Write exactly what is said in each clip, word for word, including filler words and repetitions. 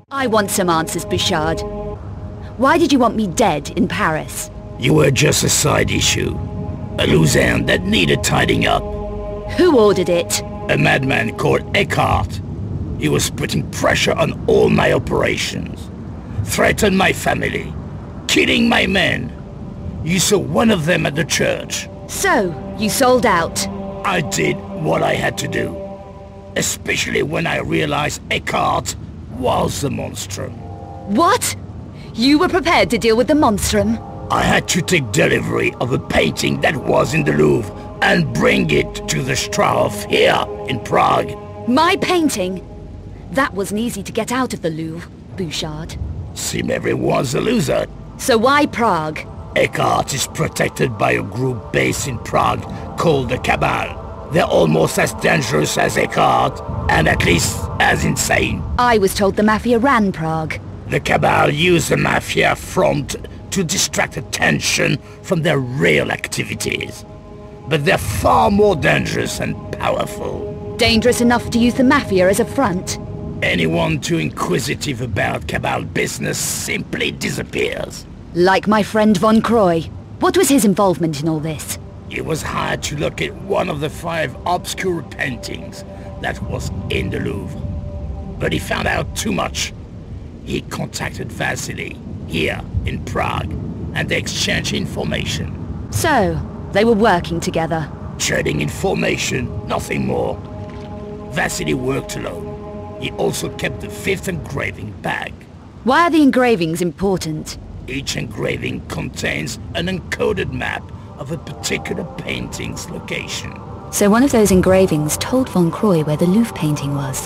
I want some answers, Bouchard. Why did you want me dead in Paris? You were just a side issue. A loose end that needed tidying up. Who ordered it? A madman called Eckhart. He was putting pressure on all my operations. Threatened my family. Killing my men. You saw one of them at the church. So, you sold out? I did what I had to do. Especially when I realized Eckhart was the monstrum. What? You were prepared to deal with the monstrum? I had to take delivery of a painting that was in the Louvre and bring it to the Strauss here in Prague. My painting? That wasn't easy to get out of the Louvre, Bouchard. Seemed everyone's a loser. So why Prague? Eckhart is protected by a group based in Prague called the Cabal. They're almost as dangerous as Eckhart, and at least as insane. I was told the Mafia ran Prague. The Cabal use the Mafia front to distract attention from their real activities. But they're far more dangerous and powerful. Dangerous enough to use the Mafia as a front? Anyone too inquisitive about Cabal business simply disappears. Like my friend Von Croy. What was his involvement in all this? He was hired to look at one of the five obscure paintings that was in the Louvre. But he found out too much. He contacted Vasily, here in Prague, and they exchanged information. So, they were working together? Trading information, nothing more. Vasily worked alone. He also kept the fifth engraving bag. Why are the engravings important? Each engraving contains an encoded map of a particular painting's location. So one of those engravings told Von Croy where the Louvre painting was?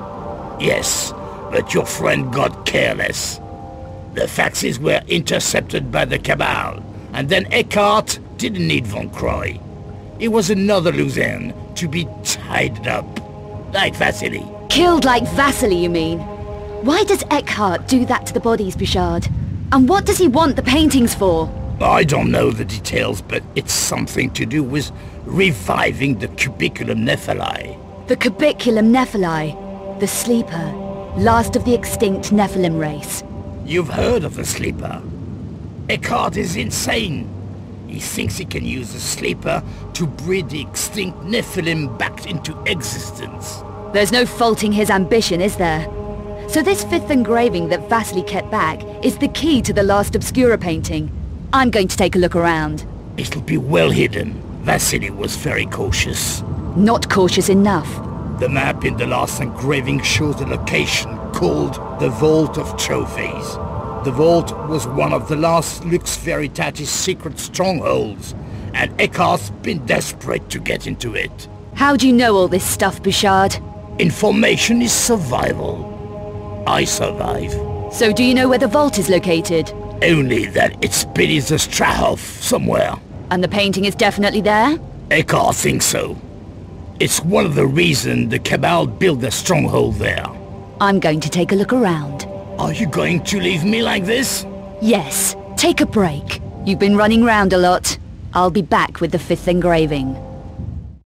Yes, but your friend got careless. The faxes were intercepted by the Cabal, and then Eckhart didn't need Von Croy. It was another loose end to be tied up, like Vasily. Killed like Vasily, you mean? Why does Eckhart do that to the bodies, Bouchard? And what does he want the paintings for? I don't know the details, but it's something to do with reviving the Cubiculum Nephili. The Cubiculum Nephili, the Sleeper, last of the extinct Nephilim race. You've heard of the Sleeper. Eckhart is insane. He thinks he can use the Sleeper to breed the extinct Nephilim back into existence. There's no faulting his ambition, is there? So this fifth engraving that Vasily kept back is the key to the last Obscura painting. I'm going to take a look around. It'll be well hidden. Vasily was very cautious. Not cautious enough. The map in the last engraving shows a location called the Vault of Trophies. The vault was one of the last Lux Veritatis secret strongholds, and Eckhart's been desperate to get into it. How do you know all this stuff, Bouchard? Information is survival. I survive. So do you know where the vault is located? Only that it's beneath the Strauss somewhere. And the painting is definitely there? Eckhart thinks so. It's one of the reasons the Cabal built their stronghold there. I'm going to take a look around. Are you going to leave me like this? Yes. Take a break. You've been running round a lot. I'll be back with the fifth engraving.